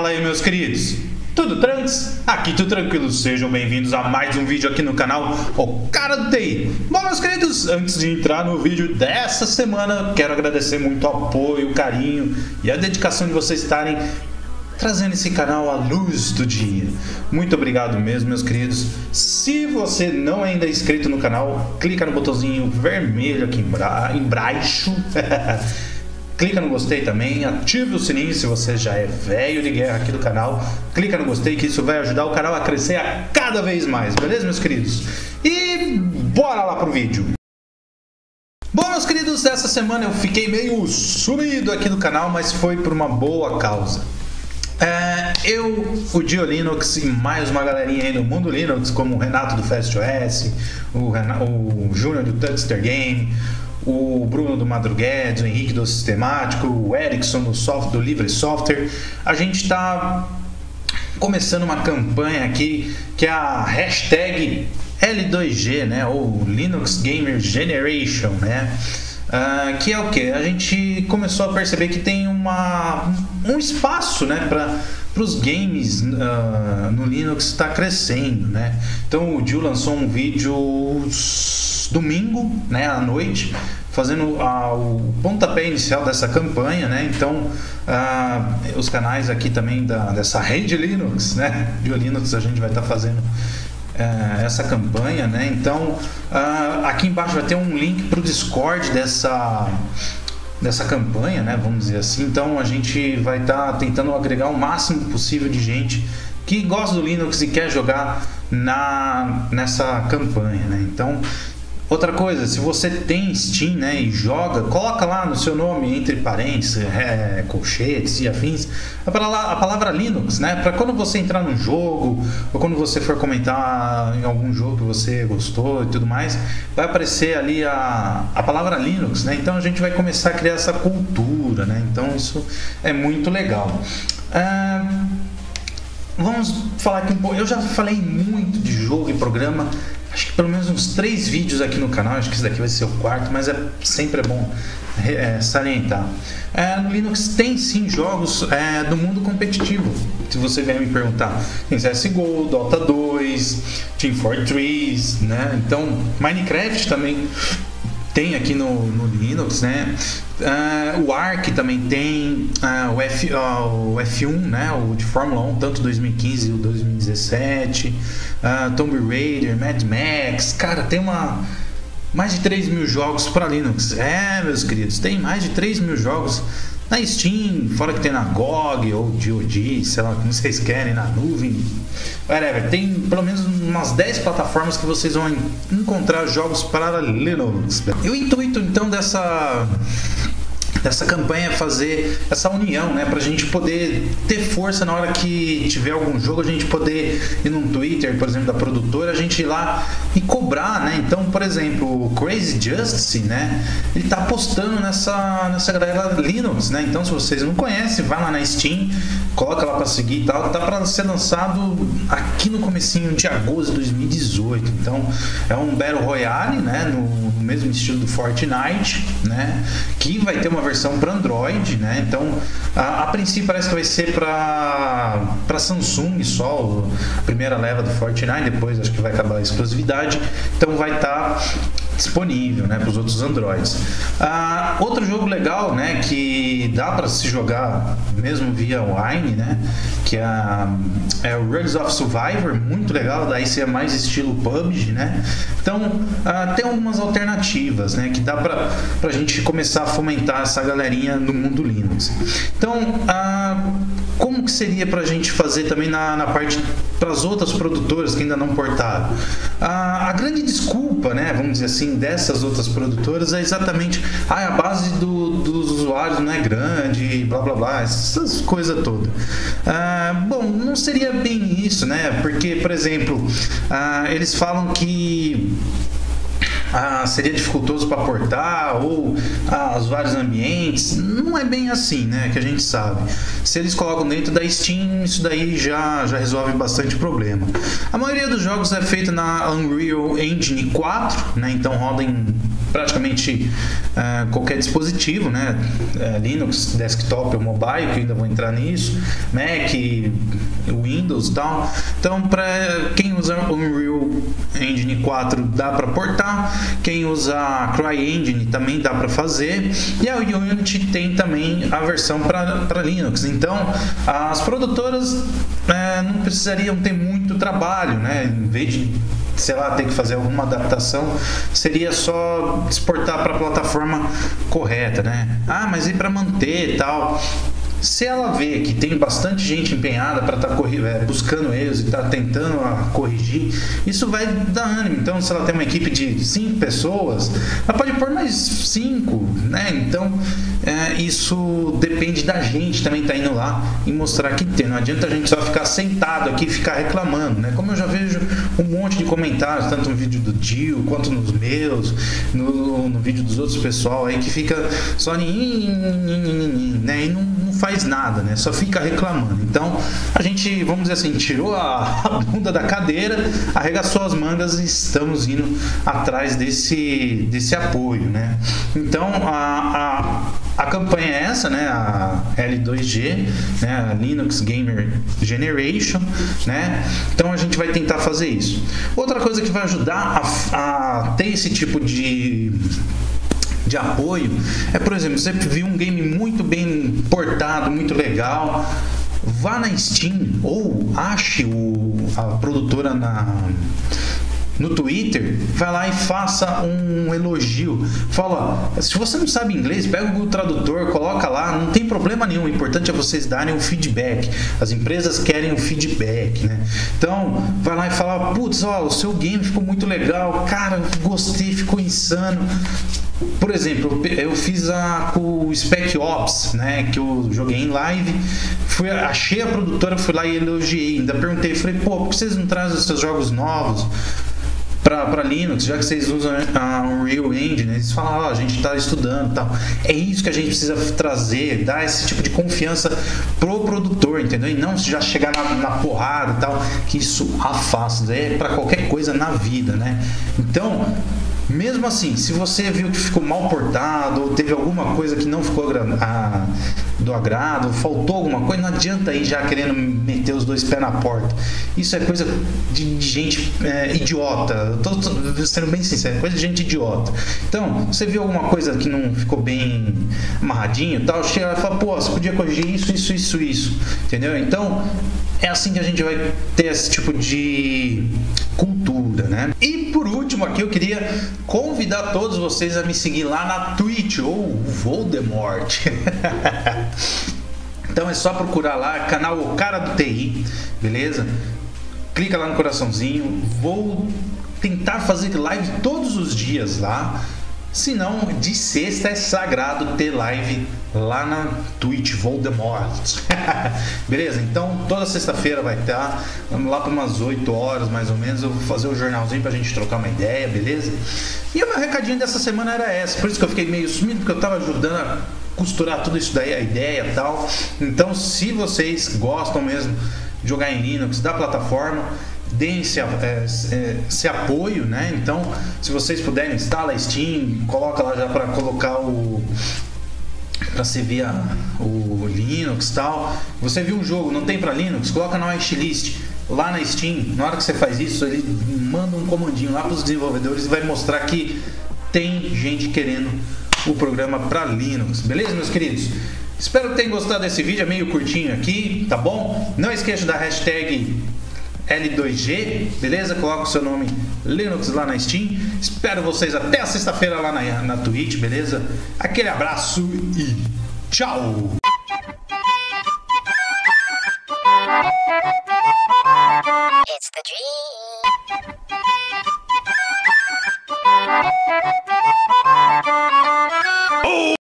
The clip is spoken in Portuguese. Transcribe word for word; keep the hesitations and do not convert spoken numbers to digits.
Fala aí, meus queridos, tudo tranks? Aqui tudo tranquilo, sejam bem-vindos a mais um vídeo aqui no canal O Cara do T I. Bom, meus queridos, antes de entrar no vídeo dessa semana, quero agradecer muito o apoio, o carinho e a dedicação de vocês estarem trazendo esse canal à luz do dia. Muito obrigado mesmo, meus queridos. Se você não é ainda inscrito no canal, clica no botãozinho vermelho aqui embaixo. Clica no gostei também, ative o sininho se você já é velho de guerra aqui do canal. Clica no gostei que isso vai ajudar o canal a crescer a cada vez mais, beleza, meus queridos? E bora lá pro vídeo. Bom, meus queridos, essa semana eu fiquei meio sumido aqui do canal, mas foi por uma boa causa. É, eu, o Dio Linux e mais uma galerinha aí do mundo Linux, como o Renato do FastOS, o, o Júnior do Tuxter Game, o Bruno do Madruguedes, o Henrique do Sistemático, o Erickson do, soft, do Livre Software. A gente está começando uma campanha aqui que é a hashtag L dois G, né, ou Linux Gamer Generation, né? Uh, que é o que? A gente começou a perceber que tem uma, um espaço, né, para os games uh, no Linux está crescendo, né? Então o Dio lançou um vídeo domingo, né, à noite, fazendo uh, o pontapé inicial dessa campanha, né? Então uh, os canais aqui também da, dessa rede Linux, né, Dio Linux, a gente vai estar tá fazendo Uh, essa campanha, né? Então uh, aqui embaixo vai ter um link para o Discord dessa dessa campanha, né? Vamos dizer assim. Então a gente vai estar tá tentando agregar o máximo possível de gente que gosta do Linux e quer jogar na nessa campanha, né? Então, outra coisa, se você tem Steam, né, e joga, coloca lá no seu nome, entre parênteses, é, colchetes e afins, a palavra, a palavra Linux, né, para quando você entrar num jogo, ou quando você for comentar em algum jogo que você gostou e tudo mais, vai aparecer ali a, a palavra Linux, né, então a gente vai começar a criar essa cultura, né, então isso é muito legal. Ah, vamos falar aqui um pouco, eu já falei muito de jogo e programa, acho que pelo menos uns três vídeos aqui no canal, acho que esse daqui vai ser o quarto, mas é, sempre é bom é, salientar. É, no Linux tem sim jogos é, do mundo competitivo, se você vier me perguntar. Tem C S G O, Dota dois, Team Fortress, né? Então Minecraft também tem aqui no, no Linux, né? Uh, o Ark também tem, uh, o, F, uh, o F um, né? O de Fórmula um, tanto dois mil e quinze e o dois mil e dezessete, uh, Tomb Raider, Mad Max, cara, tem uma mais de três mil jogos para Linux. É, meus queridos, tem mais de três mil jogos na Steam, fora que tem na G O G ou D O D, sei lá como vocês querem, na nuvem, whatever. Tem pelo menos umas dez plataformas que vocês vão encontrar jogos para Linux. E o intuito então dessa dessa campanha é fazer essa união, né, pra gente poder ter força na hora que tiver algum jogo, a gente poder ir num Twitter, por exemplo, da produtora, a gente ir lá e cobrar, né? Então, por exemplo, o Crazy Justice, né, ele tá postando nessa, nessa galera Linux, né? Então, se vocês não conhecem, vai lá na Steam, coloca lá pra seguir e tal, tá pra ser lançado aqui no comecinho de agosto de dois mil e dezoito. Então, é um Battle Royale, né, no, no mesmo estilo do Fortnite, né, que vai ter uma versão para Android, né? Então, a, a princípio parece que vai ser para para Samsung só, a primeira leva do Fortnite, depois acho que vai acabar a exclusividade, então vai estar tá disponível, né, para os outros Androids. Ah, outro jogo legal, né, que dá para se jogar mesmo via Wine, né, que é, a, é o Rugs of Survivor, muito legal, daí seria mais estilo P U B G, né? Então, ah, tem algumas alternativas, né, que dá para a gente começar a fomentar essa galerinha no mundo Linux. Então, ah, como que seria para a gente fazer também na, na parte para as outras produtoras que ainda não portaram? Ah, a grande desculpa, né, vamos dizer assim, dessas outras produtoras é exatamente ah, a base do, dos usuários não é grande, blá blá blá, essas coisas todas. Ah, bom, não seria bem isso, né? Porque, por exemplo, ah, eles falam que Ah, seria dificultoso para portar ou ah, os vários ambientes. Não é bem assim, né, que a gente sabe. Se eles colocam dentro da Steam, isso daí já, já resolve bastante problema. A maioria dos jogos é feita na Unreal Engine quatro, né, então roda em praticamente uh, qualquer dispositivo, né? Uh, Linux, desktop ou mobile, que ainda vou entrar nisso, Mac, Windows e tal. Então, para quem usa Unreal Engine quatro dá para portar, quem usa CryEngine também dá para fazer, e a Unity tem também a versão para Linux. Então, as produtoras é, não precisariam ter muito trabalho, né? Em vez de, sei lá, ter que fazer alguma adaptação, seria só exportar para a plataforma correta, né? Ah, mas e para manter e tal? Se ela vê que tem bastante gente empenhada para estar tá buscando erros e estar tá tentando a corrigir, isso vai dar ânimo. Então, se ela tem uma equipe de cinco pessoas, ela pode pôr mais cinco, né? Então, é, isso depende da gente também estar tá indo lá e mostrar que tem. Não adianta a gente só ficar sentado aqui e ficar reclamando, né? Como eu já vejo um monte de comentários, tanto no vídeo do Dio quanto nos meus, no, no vídeo dos outros pessoal aí, que fica só né? E não, não faz nada, né? Só fica reclamando. Então, a gente, vamos dizer assim, tirou a, a bunda da cadeira, arregaçou as mangas e estamos indo atrás desse, desse apoio, né? Então, a, a, a campanha é essa, né? A L dois G, né? A Linux Gamer Generation, né? Então, a gente vai tentar fazer isso. Outra coisa que vai ajudar a, a ter esse tipo de de apoio é, por exemplo, você viu um game muito bem portado, muito legal, vá na Steam ou ache o, a produtora na no Twitter, vai lá e faça um elogio. Fala, se você não sabe inglês, pega o Google Tradutor, coloca lá, não tem problema nenhum. O importante é vocês darem um feedback. As empresas querem um feedback, né? Então, vai lá e fala, putz, ó, o seu game ficou muito legal, cara, gostei, ficou insano. Por exemplo, eu fiz a, com o Spec Ops, né, que eu joguei em live, fui, achei a produtora, fui lá e elogiei, ainda perguntei, falei, pô, por que vocês não trazem os seus jogos novos para Linux, já que vocês usam a Unreal Engine? Eles falam, ó, a gente está estudando e tal. É isso que a gente precisa trazer, dar esse tipo de confiança pro produtor, entendeu? E não já chegar na, na porrada e tal, que isso afasta, é para qualquer coisa na vida, né? Então, mesmo assim, se você viu que ficou mal portado ou teve alguma coisa que não ficou a, do agrado, faltou alguma coisa, não adianta aí já querendo meter os dois pés na porta. Isso é coisa de, de gente é, idiota. Eu tô, tô sendo bem sincero, é coisa de gente idiota. Então, você viu alguma coisa que não ficou bem amarradinho e tal, chega e fala, pô, você podia corrigir isso, isso, isso, isso. Entendeu? Então, é assim que a gente vai ter esse tipo de cultura, né? E por último aqui eu queria convidar todos vocês a me seguir lá na Twitch, ou Voldemort. Então é só procurar lá, canal O Cara do T I, beleza? Clica lá no coraçãozinho. Vou tentar fazer live todos os dias lá. Se não, de sexta é sagrado ter live lá na Twitch Voldemort. Beleza? Então toda sexta-feira vai estar, vamos lá para umas oito horas mais ou menos. Eu vou fazer o jornalzinho pra gente trocar uma ideia, beleza? E o meu recadinho dessa semana era essa, por isso que eu fiquei meio sumido, porque eu tava ajudando a costurar tudo isso daí, a ideia e tal. Então, se vocês gostam mesmo de jogar em Linux da plataforma, deem esse, é, esse apoio, né? Então, se vocês puderem, instala a Steam, coloca lá já para colocar o para você ver a, o Linux e tal. Você viu um jogo, não tem para Linux, coloca na wishlist lá na Steam. Na hora que você faz isso, ele manda um comandinho lá para os desenvolvedores e vai mostrar que tem gente querendo o programa para Linux. Beleza, meus queridos? Espero que tenham gostado desse vídeo, é meio curtinho aqui, tá bom? Não esqueça da hashtag L dois G, beleza? Coloca o seu nome Linux lá na Steam. Espero vocês até a sexta-feira lá na, na Twitch, beleza? Aquele abraço e tchau! It's the dream.